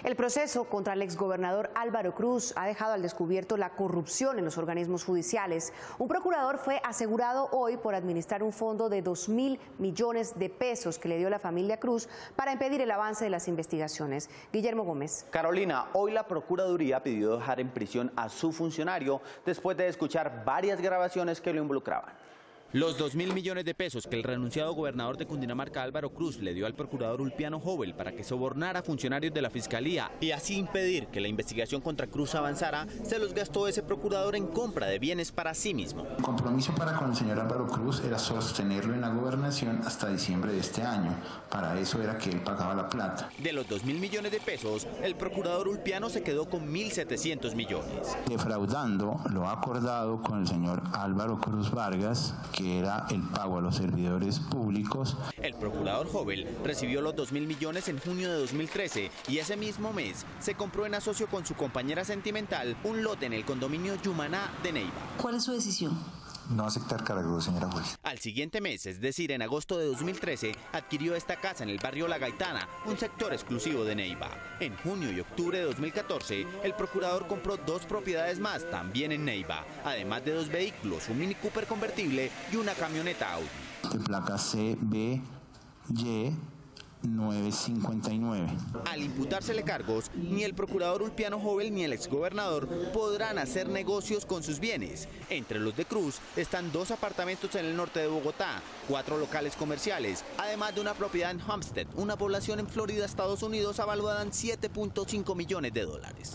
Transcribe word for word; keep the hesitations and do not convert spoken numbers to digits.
El proceso contra el exgobernador Álvaro Cruz ha dejado al descubierto la corrupción en los organismos judiciales. Un procurador fue asegurado hoy por administrar un fondo de dos mil millones de pesos que le dio la familia Cruz para impedir el avance de las investigaciones. Guillermo Gómez. Carolina, hoy la Procuraduría pidió dejar en prisión a su funcionario después de escuchar varias grabaciones que lo involucraban. Los dos mil millones de pesos que el renunciado gobernador de Cundinamarca, Álvaro Cruz, le dio al procurador Ulpiano Jovel para que sobornara a funcionarios de la Fiscalía y así impedir que la investigación contra Cruz avanzara, se los gastó ese procurador en compra de bienes para sí mismo. El compromiso para con el señor Álvaro Cruz era sostenerlo en la gobernación hasta diciembre de este año. Para eso era que él pagaba la plata. De los dos mil millones de pesos, el procurador Ulpiano se quedó con mil setecientos millones. Defraudando lo acordado con el señor Álvaro Cruz Vargas, que era el pago a los servidores públicos. El procurador Jovel recibió los dos mil millones en junio de dos mil trece y ese mismo mes se compró en asocio con su compañera sentimental un lote en el condominio Yumaná de Neiva. ¿Cuál es su decisión? No aceptar cargo, señora juez. Al siguiente mes, es decir, en agosto de dos mil trece, adquirió esta casa en el barrio La Gaitana, un sector exclusivo de Neiva. En junio y octubre de dos mil catorce, el procurador compró dos propiedades más, también en Neiva, además de dos vehículos, un Mini Cooper convertible y una camioneta Audi. De placa C B Y nueve cincuenta y nueve. Al imputársele cargos, ni el procurador Ulpiano Jovel ni el exgobernador podrán hacer negocios con sus bienes. Entre los de Cruz están dos apartamentos en el norte de Bogotá, cuatro locales comerciales, además de una propiedad en Homestead, una población en Florida, Estados Unidos, avaluada en siete punto cinco millones de dólares.